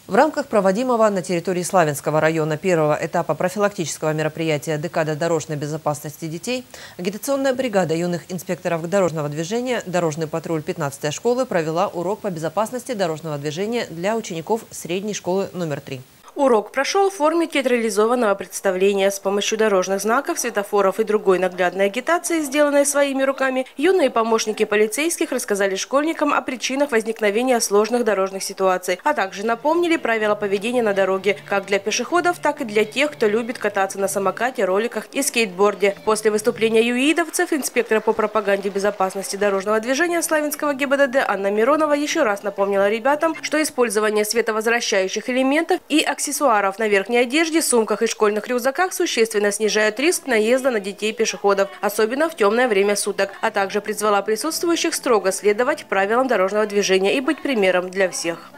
В рамках проводимого на территории Славянского района первого этапа профилактического мероприятия «Декада дорожной безопасности детей» агитационная бригада юных инспекторов дорожного движения «Дорожный патруль 15-й школы» провела урок по безопасности дорожного движения для учеников средней школы номер 3. Урок прошел в форме театрализованного представления. С помощью дорожных знаков, светофоров и другой наглядной агитации, сделанной своими руками, юные помощники полицейских рассказали школьникам о причинах возникновения сложных дорожных ситуаций, а также напомнили правила поведения на дороге, как для пешеходов, так и для тех, кто любит кататься на самокате, роликах и скейтборде. После выступления юидовцев инспектора по пропаганде безопасности дорожного движения Славянского ГИБДД Анна Миронова еще раз напомнила ребятам, что использование световозвращающих элементов и аксессуаров на верхней одежде, сумках и школьных рюкзаках существенно снижает риск наезда на детей-пешеходов, особенно в темное время суток, а также призвала присутствующих строго следовать правилам дорожного движения и быть примером для всех.